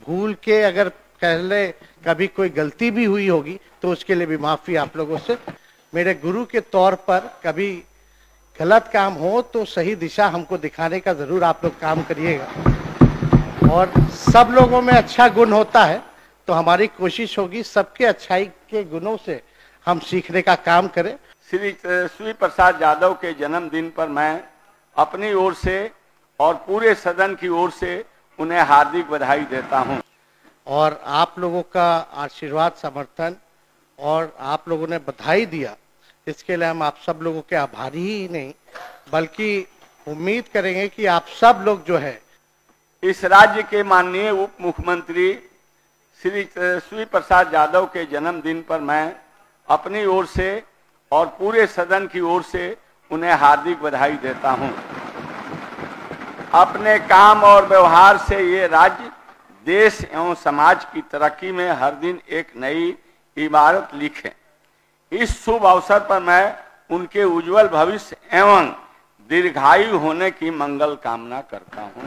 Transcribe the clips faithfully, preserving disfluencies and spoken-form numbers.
भूल के अगर कह ले कभी कोई गलती भी हुई होगी तो उसके लिए भी माफी आप लोगों से। मेरे गुरु के तौर पर कभी गलत काम हो तो सही दिशा हमको दिखाने का जरूर आप लोग काम करिएगा। और सब लोगों में अच्छा गुण होता है तो हमारी कोशिश होगी सबके अच्छाई के गुणों से हम सीखने का काम करें। श्री तेजस्वी प्रसाद यादव के जन्मदिन पर मैं अपनी ओर से और पूरे सदन की ओर से उन्हें हार्दिक बधाई देता हूं। और आप लोगों का आशीर्वाद, समर्थन और आप लोगों ने बधाई दिया, इसके लिए हम आप सब लोगों के आभारी ही नहीं बल्कि उम्मीद करेंगे कि आप सब लोग जो है इस राज्य के माननीय उप मुख्यमंत्री श्री तेजस्वी प्रसाद यादव के जन्मदिन पर मैं अपनी ओर से और पूरे सदन की ओर से उन्हें हार्दिक बधाई देता हूं। अपने काम और व्यवहार से ये राज्य देश एवं समाज की तरक्की में हर दिन एक नई इबारत लिखे। इस शुभ अवसर पर मैं उनके उज्जवल भविष्य एवं दीर्घायु होने की मंगल कामना करता हूं।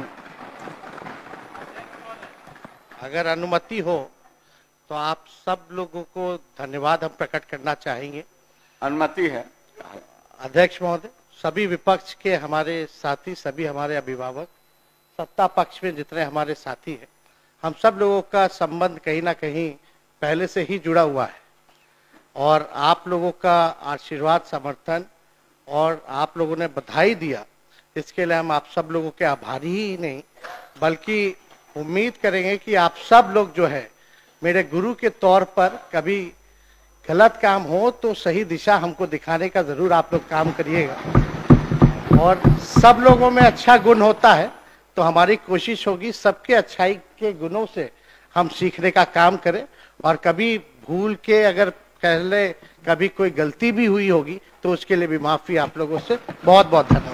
अगर अनुमति हो तो आप सब लोगों को धन्यवाद हम प्रकट करना चाहेंगे। अनुमति है अध्यक्ष महोदय, सभी विपक्ष के हमारे साथी, सभी हमारे अभिभावक, सत्ता पक्ष में जितने हमारे साथी हैं, हम सब लोगों का संबंध कहीं ना कहीं पहले से ही जुड़ा हुआ है। और आप लोगों का आशीर्वाद, समर्थन और आप लोगों ने बधाई दिया, इसके लिए हम आप सब लोगों के आभारी ही नहीं बल्कि उम्मीद करेंगे कि आप सब लोग जो है मेरे गुरु के तौर पर कभी गलत काम हो तो सही दिशा हमको दिखाने का जरूर आप लोग काम करिएगा। और सब लोगों में अच्छा गुण होता है तो हमारी कोशिश होगी सबके अच्छाई के गुणों से हम सीखने का काम करें। और कभी भूल के अगर कह ले कभी कोई गलती भी हुई होगी तो उसके लिए भी माफी आप लोगों से। बहुत बहुत धन्यवाद।